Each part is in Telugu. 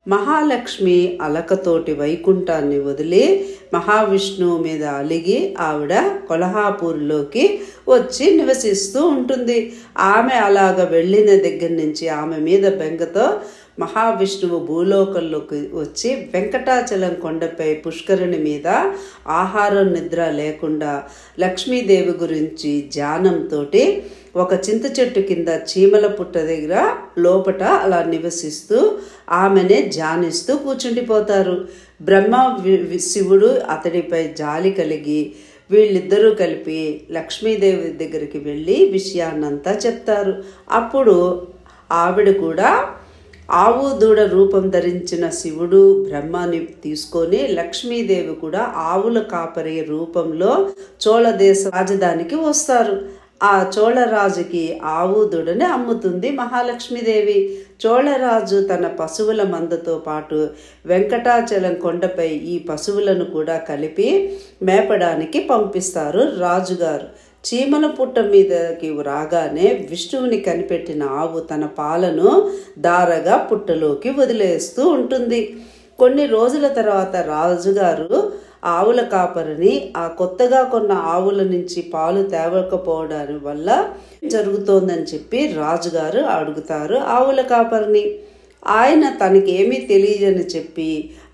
మహాలక్ష్మి అలకతోటి వైకుంఠాన్ని వదిలి మహావిష్ణువు మీద అలిగి ఆవిడ కొల్హాపూర్లోకి వచ్చి నివసిస్తూ ఉంటుంది. ఆమె అలాగ వెళ్ళిన దగ్గర నుంచి ఆమె మీద బెంగతో మహావిష్ణువు భూలోకంలోకి వచ్చి వెంకటాచలం కొండపై పుష్కరిణి మీద ఆహారం నిద్ర లేకుండా లక్ష్మీదేవి గురించి ధ్యానంతో ఒక చింత చెట్టు కింద చీమల పుట్ట దగ్గర లోపట అలా నివసిస్తూ ఆమెనే ధ్యానిస్తూ కూర్చుండిపోతారు. బ్రహ్మ శివుడు అతడిపై జాలి కలిగి వీళ్ళిద్దరూ కలిపి లక్ష్మీదేవి దగ్గరికి వెళ్ళి విషయాన్నంతా చెప్తారు. అప్పుడు ఆవిడ కూడా ఆవు దూడ రూపం ధరించిన శివుడు బ్రహ్మని తీసుకొని లక్ష్మీదేవి కూడా ఆవుల కాపరి రూపంలో చోళదేశ రాజధానికి వస్తారు. ఆ చోళరాజుకి ఆవు దూడని అమ్ముతుంది మహాలక్ష్మీదేవి. చోళరాజు తన పశువుల మందతో పాటు వెంకటాచలం కొండపై ఈ పశువులను కూడా కలిపి మేపడానికి పంపిస్తారు రాజుగారు. చీమల పుట్ట మీదకి రాగానే విష్ణువుని కనిపెట్టిన ఆవు తన పాలను దారగా పుట్టలోకి వదిలేస్తూ ఉంటుంది. కొన్ని రోజుల తర్వాత రాజుగారు ఆవుల కాపరిని ఆ కొత్తగా కొన్న ఆవుల నుంచి పాలు తేవకపోవడం వల్ల జరుగుతోందని చెప్పి రాజుగారు అడుగుతారు ఆవుల కాపరిని. ఆయన తనకేమీ తెలియదని చెప్పి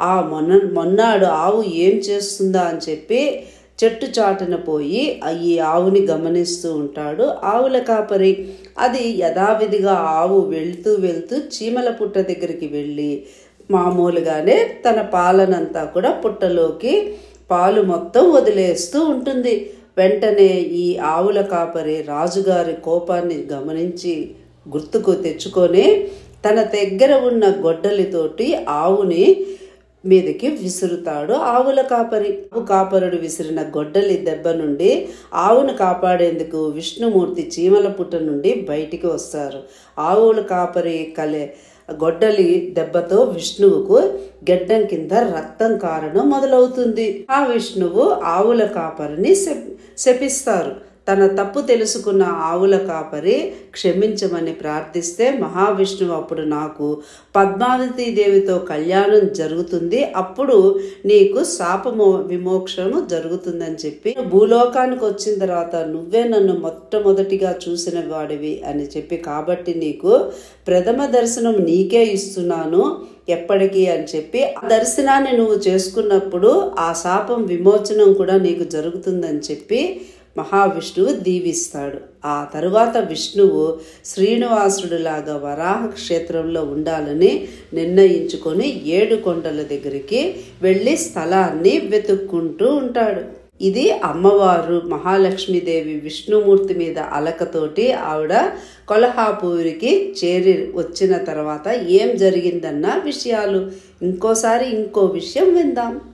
మొన్నాడు ఆవు ఏం చేస్తుందా అని చెప్పి చెట్టు చాటున పోయి ఈ ఆవుని గమనిస్తూ ఉంటాడు ఆవుల కాపరి. అది యథావిధిగా ఆవు వెళ్తూ చీమల పుట్ట దగ్గరికి వెళ్ళి మామూలుగానే తన పాలనంతా కూడా పుట్టలోకి పాలు మొత్తం వదిలేస్తూ ఉంటుంది. వెంటనే ఈ ఆవుల కాపరి రాజుగారి కోపాన్ని గమనించి గుర్తుకు తెచ్చుకొని తన దగ్గర ఉన్న గొడ్డలితోటి ఆవుని మీదకి విసురుతాడు ఆవుల కాపరి. కాపరుడు విసిరిన గొడ్డలి దెబ్బ నుండి ఆవును కాపాడేందుకు విష్ణుమూర్తి చీమల పుట్ట నుండి బయటికి వస్తారు. ఆవుల కాపరి గొడ్డలి దెబ్బతో విష్ణువుకు గెడ్డం కింద రక్తం కారడం మొదలవుతుంది. ఆ విష్ణువు ఆవుల కాపరిని శపిస్తారు. తన తప్పు తెలుసుకున్న ఆవుల కాపరి క్షమించమని ప్రార్థిస్తే మహావిష్ణువు అప్పుడు నాకు పద్మావతి దేవితో కళ్యాణం జరుగుతుంది, అప్పుడు నీకు శాపము విమోక్షము జరుగుతుందని చెప్పి భూలోకానికి వచ్చిన తర్వాత నువ్వే నన్ను మొట్టమొదటిగా చూసిన వాడివి అని చెప్పి కాబట్టి నీకు ప్రథమ దర్శనం నీకే ఇస్తున్నాను ఎప్పటికీ అని చెప్పి ఆ దర్శనాన్ని నువ్వు చేసుకున్నప్పుడు ఆ శాపం విమోచనం కూడా నీకు జరుగుతుందని చెప్పి మహావిష్ణువు దీవిస్తాడు. ఆ తరువాత విష్ణువు శ్రీనివాసుడిలాగా వరాహ క్షేత్రంలో ఉండాలని నిర్ణయించుకొని 7 కొండల దగ్గరికి వెళ్ళి స్థలాన్ని వెతుక్కుంటూ ఉంటాడు. ఇది అమ్మవారు మహాలక్ష్మీదేవి విష్ణుమూర్తి మీద అలకతోటి ఆవిడ కొల్హాపూరికి చేరి వచ్చిన తర్వాత ఏం జరిగిందన్న విషయాలు. ఇంకోసారి ఇంకో విషయం విందాం.